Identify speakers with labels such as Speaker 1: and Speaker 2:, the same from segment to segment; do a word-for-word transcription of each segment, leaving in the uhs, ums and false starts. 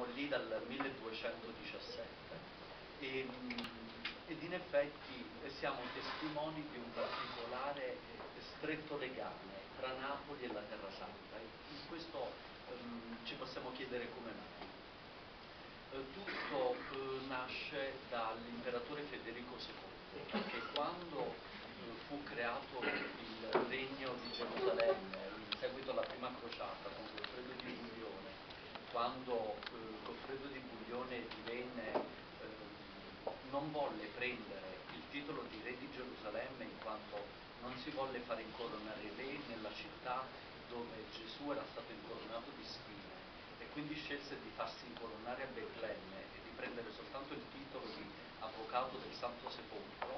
Speaker 1: siamo lì dal milleduecentodiciassette e, ed in effetti siamo testimoni di un particolare stretto legame tra Napoli e la Terra Santa. E in questo um, ci possiamo chiedere come mai. Eh, tutto eh, nasce dall'imperatore Federico secondo, perché quando eh, fu creato il regno di Gerusalemme in seguito alla prima crociata con Goffredo di Buglione, quando eh, Goffredo di Buglione divenne, eh, non volle prendere il titolo di re di Gerusalemme in quanto non si volle fare incoronare re nella città dove Gesù era stato incoronato di spine, e quindi scelse di farsi incoronare a Betlemme e di prendere soltanto il titolo di avvocato del Santo Sepolcro.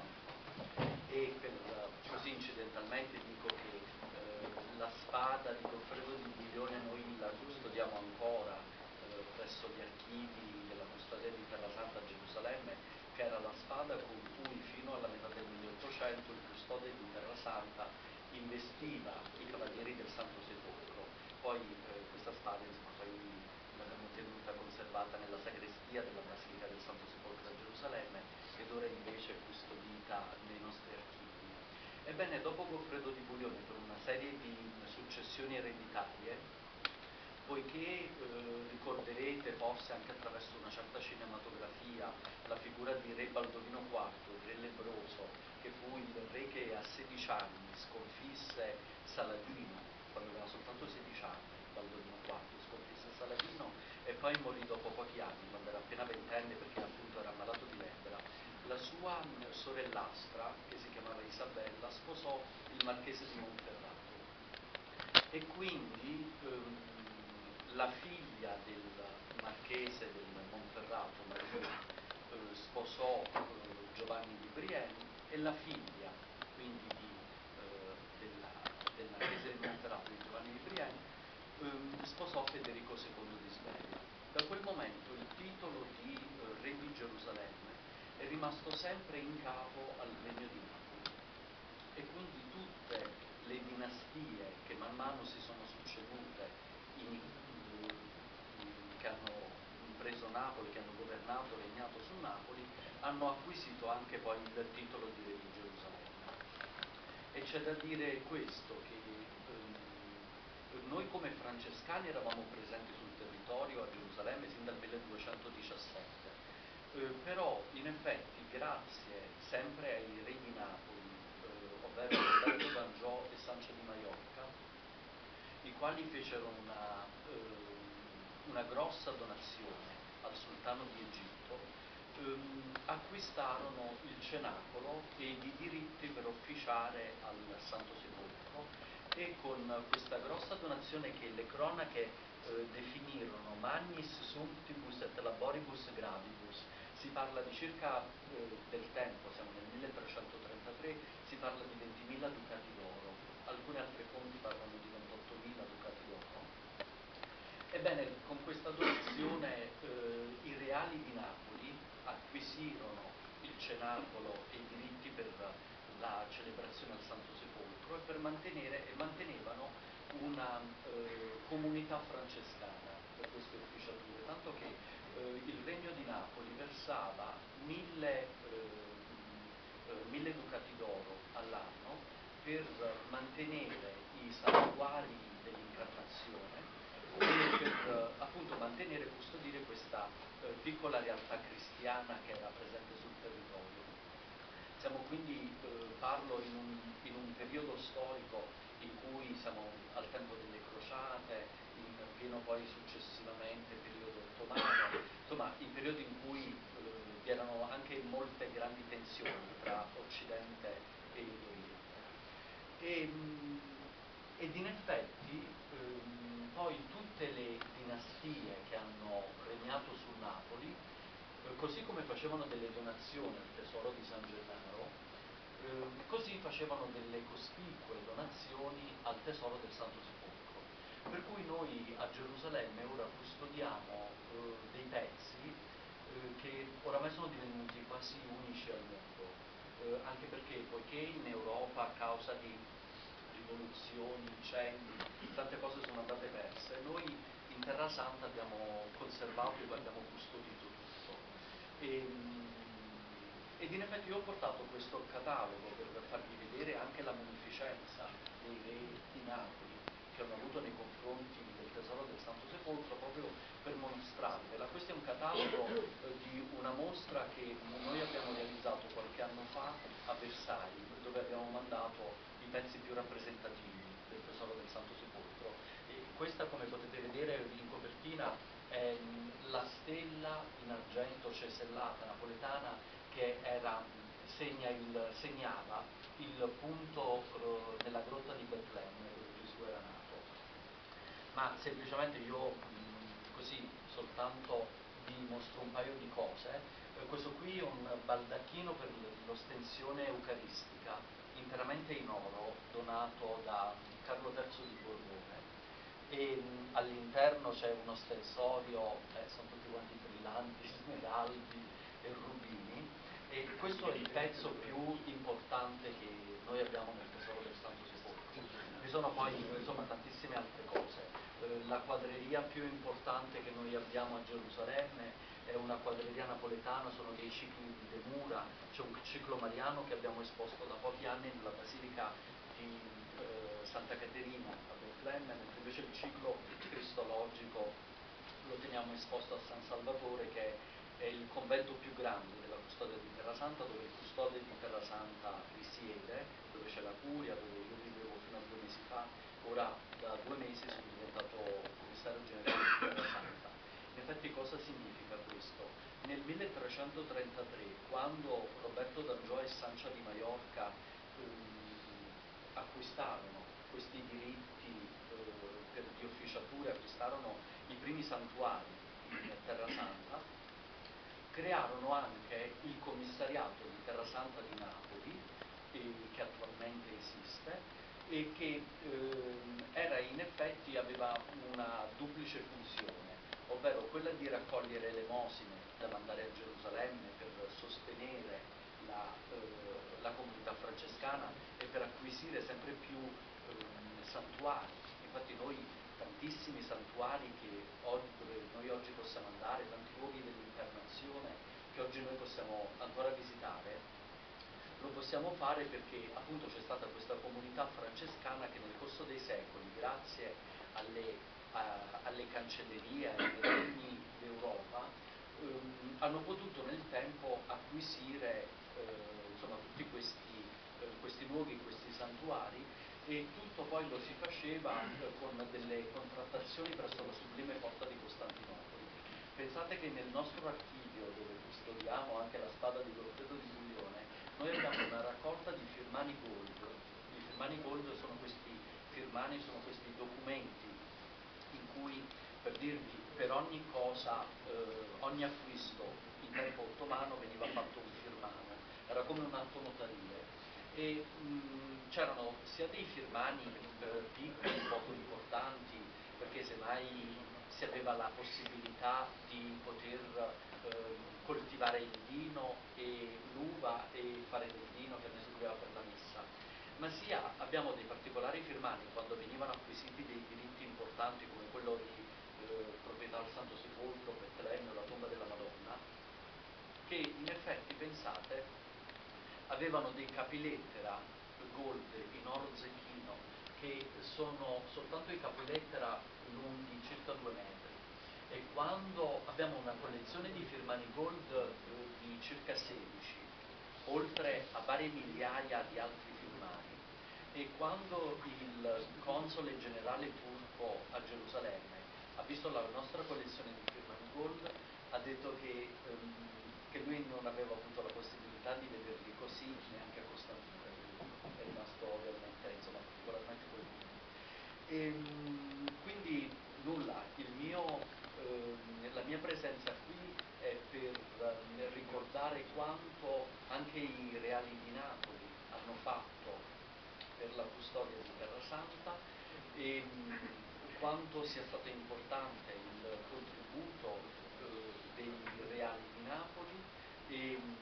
Speaker 1: E per, così incidentalmente dico che eh, la spada di Goffredo di Buglione noi la custodiamo ancora eh, presso gli archivi della custodia di Terra Santa a Gerusalemme, che era la spada con cui fino alla metà del milleottocento il custode di Terra Santa investiva i cavalieri del Santo Sepolcro. Poi eh, questa spada, insomma, poi l'abbiamo tenuta conservata nella sagrestia della Basilica del Santo Sepolcro a Gerusalemme ed ora invece è custodita nei nostri archivi. Ebbene, dopo Goffredo di Buglione, per una serie di successioni ereditarie, poiché eh, ricorderete forse anche attraverso una certa cinematografia la figura di re Baldovino quarto, il re lebbroso, che fu il re che a sedici anni sconfisse Saladino, quando aveva soltanto sedici anni, Baldovino quarto sconfisse Saladino e poi morì dopo pochi anni, quando era appena ventenne, perché appunto era ammalato di lebbra. La sua sorellastra, che si chiamava Isabella, sposò il marchese di Monferrato e quindi ehm, la figlia del marchese del Monferrato, Maria, eh, sposò eh, Giovanni di Brienne, e la figlia quindi di, eh, della, del marchese del Monferrato, di Giovanni di Brienne, eh, sposò Federico secondo di Svevia. Da quel momento il titolo di eh, re di Gerusalemme è rimasto sempre in capo al regno di Napoli, e quindi tutte le dinastie che man mano si sono succedute in, che hanno preso Napoli, che hanno governato, regnato su Napoli, hanno acquisito anche poi il titolo di re di Gerusalemme. E c'è da dire questo, che ehm, noi come francescani eravamo presenti sul territorio a Gerusalemme sin dal milleduecentodiciassette, eh, però in effetti grazie sempre ai re di Napoli, eh, ovvero Alberto d'Angiò e Sancho di Maiorca, i quali fecero una, eh, una grossa donazione al sultano di Egitto, ehm, acquistarono il cenacolo e i diritti per officiare al Santo Sepolcro, e con questa grossa donazione, che le cronache eh, definirono magnis sumptibus et laboribus gravibus, si parla di circa eh, del tempo, siamo nel milletrecentotrentatré, si parla di ventimila ducati d'oro, alcune altre fonti parlano di ventottomila ducati d'oro. Ebbene, con questa donazione eh, i reali di Napoli acquisirono il cenacolo e i diritti per la celebrazione al Santo Sepolcro e per mantenere e mantenevano una eh, comunità francescana per queste officiature, tanto che eh, il Regno di Napoli versava mille, eh, eh, mille ducati d'oro all'anno per mantenere i santuari dell'Incarnazione e per appunto mantenere e custodire questa eh, piccola realtà cristiana che era presente sul territorio. Siamo quindi, eh, parlo in un, in un periodo storico in cui siamo al tempo delle crociate, in pieno poi successivamente periodo ottomano, insomma in periodi in cui eh, vi erano anche molte grandi tensioni tra Occidente e il Oriente. E, mh, ed in effetti ehm, poi tutte le dinastie che hanno regnato su Napoli, eh, così come facevano delle donazioni al tesoro di San Gennaro, eh, così facevano delle cospicue donazioni al tesoro del Santo Sepolcro. Per cui noi a Gerusalemme ora custodiamo eh, dei pezzi eh, che oramai sono divenuti quasi unici al mondo, eh, anche perché poiché in Europa a causa di rivoluzioni, incendi, tante cose sono andate perse, noi in Terra Santa abbiamo conservato e abbiamo custodito tutto. E, ed in effetti io ho portato questo catalogo per farvi vedere anche la munificenza dei re di Napoli che hanno avuto nei confronti del tesoro del Santo Sepolcro, proprio per mostrarvela. Questo è un catalogo eh, di una mostra che noi abbiamo realizzato qualche anno fa a Versailles, dove abbiamo mandato i pezzi più rappresentativi del tesoro del Santo Sepolcro. E questa, come potete vedere in copertina, è la stella in argento cesellata napoletana che era, segna il, segnava il punto eh, nella grotta di Betlemme dove Gesù era nato. Ma semplicemente io mh, così soltanto vi mostro un paio di cose. Eh, questo qui è un baldacchino per l'ostensione eucaristica interamente in oro donato da Carlo terzo di Borbone, e mh, all'interno c'è un ostensorio, eh, sono tutti quanti brillanti, smeraldi e rubini, e questo è il pezzo più importante che noi abbiamo nel tesoro del Santo Sepolcro. Vi sono poi insomma tantissime altre cose. Eh, la quadreria più importante che noi abbiamo a Gerusalemme è una quadreria napoletana, sono dei cicli di De Mura, c'è un ciclo mariano che abbiamo esposto da pochi anni nella basilica di eh, Santa Caterina a Betlemme, mentre invece il ciclo cristologico lo teniamo esposto a San Salvatore, che è il convento più grande della custodia di Terra Santa, dove il custode di Terra Santa risiede, dove c'è la curia, dove io vivevo fino a due mesi fa. Ora da due mesi sono diventato commissario generale di Terra Santa. In effetti cosa significa questo? Nel milletrecentotrentatré, quando Roberto d'Angiò e Sancha di Maiorca ehm, acquistarono questi diritti eh, per di officiature, acquistarono i primi santuari in Terra Santa, crearono anche il commissariato di Terra Santa di Napoli, eh, che attualmente esiste, e che eh, era in effetti, aveva una duplice funzione, ovvero quella di raccogliere elemosine da mandare a Gerusalemme per sostenere la, eh, la comunità francescana e per acquisire sempre più eh, santuari. Infatti noi tantissimi santuari che oggi, dove noi oggi possiamo andare, tanti luoghi dell'incarnazione che oggi noi possiamo ancora visitare, lo possiamo fare perché appunto c'è stata questa comunità francescana che nel corso dei secoli, grazie alle, a, alle cancellerie, ai regni d'Europa, ehm, hanno potuto nel tempo acquisire eh, insomma, tutti questi, eh, questi luoghi, questi santuari, e tutto poi lo si faceva eh, con delle contrattazioni presso la Sublime Porta di Costantinopoli. Pensate che nel nostro archivio, dove custodiamo anche la spada di Goffredo di Buglione, noi abbiamo una raccolta di firmani gold. I firmani gold sono questi firmani, sono questi documenti in cui, per dirvi, per ogni cosa, eh, ogni acquisto in tempo ottomano veniva fatto un firmano, era come un atto notarile. E mh, c'erano sia dei firmani eh, piccoli, poco importanti, perché semmai si aveva la possibilità di poter eh, coltivare il vino e l'uva e fare del vino che ne serviva per la messa, ma sia abbiamo dei particolari firmani quando venivano acquisiti dei diritti importanti come quello di eh, proprietà al Santo Sepolcro, Betlemme, la tomba della Madonna, che in effetti, pensate, avevano dei capilettera gold in oro zecchino che sono soltanto i capilettera lunghi circa due metri, e quando abbiamo una collezione di firmani gold eh, di circa sedici, oltre a varie migliaia di altri firmani, e quando il console generale turco a Gerusalemme ha visto la nostra collezione di firmani gold, ha detto che, um, che lui non aveva avuto la possibilità di vederli così neanche a Costantinopoli. È rimasto realmente, insomma, particolarmente colpito. E, quindi nulla, il mio, eh, la mia presenza qui è per eh, ricordare quanto anche i reali di Napoli hanno fatto per la custodia di Terra Santa, e mh, quanto sia stato importante il contributo eh, dei reali di Napoli, e, mh,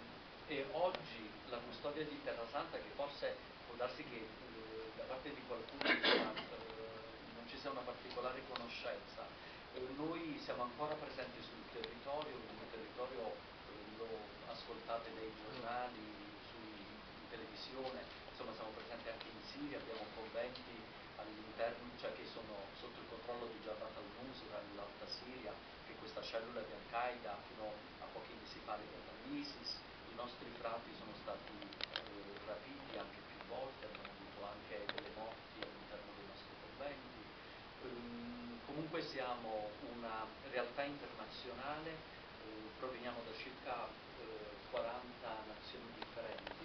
Speaker 1: e oggi la custodia di Terra Santa, che forse può darsi che eh, da parte di qualcuno insomma, eh, non ci sia sia una particolare conoscenza, eh, noi siamo ancora presenti sul territorio, il territorio eh, lo ascoltate dai giornali, su, in televisione, insomma siamo presenti anche in Siria, abbiamo conventi all'interno, cioè che sono sotto il controllo di Jabhat al-Nusra nell'Alta Siria, che è questa cellula di Al-Qaeda fino a pochi mesi fa legata all'ISIS. I nostri frati sono stati eh, rapiti anche più volte, abbiamo avuto anche delle morti all'interno dei nostri conventi. Ehm, comunque siamo una realtà internazionale, eh, proveniamo da circa eh, quaranta nazioni differenti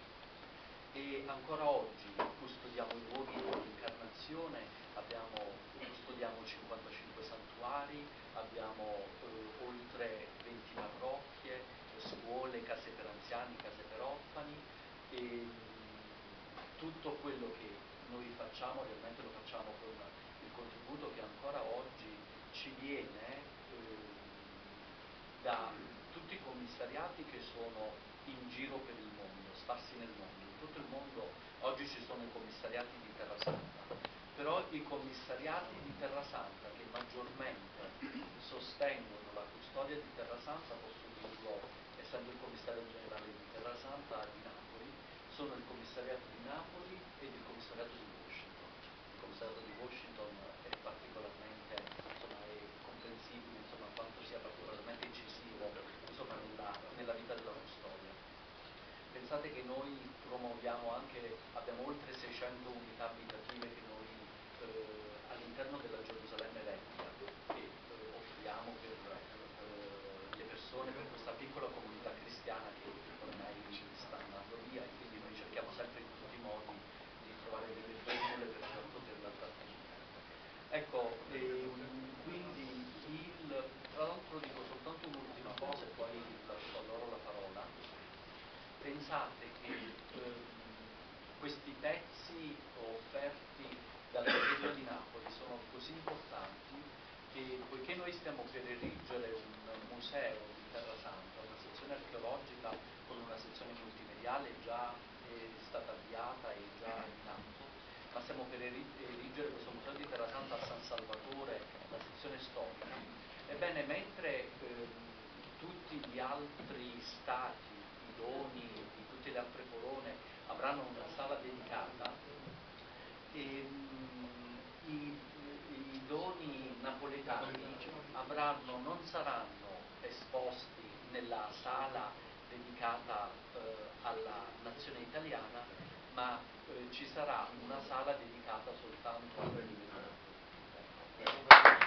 Speaker 1: e ancora oggi custodiamo i luoghi dell'incarnazione, abbiamo, custodiamo cinquantacinque santuari, abbiamo eh, oltre venti parrocchie, scuole, case per anziani, case per orfani e mh, tutto quello che noi facciamo realmente lo facciamo con il contributo che ancora oggi ci viene eh, da tutti i commissariati che sono in giro per il mondo, sparsi nel mondo. In tutto il mondo oggi ci sono i commissariati di Terra Santa, però i commissariati di Terra Santa che maggiormente sostengono la custodia di Terra Santa, posso dirlo essendo il commissario generale di Terra Santa di Napoli, sono il commissariato di Napoli ed il commissariato di Washington. Il commissariato di Washington è particolarmente, insomma, è comprensibile, insomma, quanto sia particolarmente incisivo, insomma, nella, nella vita della custodia. Pensate che noi promuoviamo anche, abbiamo oltre seicento unità abitative che noi eh, all'interno della Gerusalemme Veneta che eh, offriamo per eh, le persone, per questa piccola comunità cristiana che ormai sta andando via e quindi noi cerchiamo sempre in tutti i modi di trovare delle formule per poterla trattenere. Ecco, ehm, quindi il, tra l'altro dico soltanto un'ultima cosa e poi lascio a loro la parola. Pensate che ehm, questi pezzi offerti dalla Chiesa di Napoli sono così importanti che poiché noi stiamo per erigere un museo di Terra Santa, una sezione archeologica con una sezione multimediale già è stata avviata e già in atto, ma stiamo per erigere questo museo di Terra Santa a San Salvatore, la sezione storica. Ebbene, mentre ehm, tutti gli altri stati idoni di tutte le altre corone avranno una sala dedicata, e, mh, i, i doni napoletani avranno, non saranno esposti nella sala dedicata eh, alla nazione italiana, ma eh, ci sarà una sala dedicata soltanto al Dio. Ecco.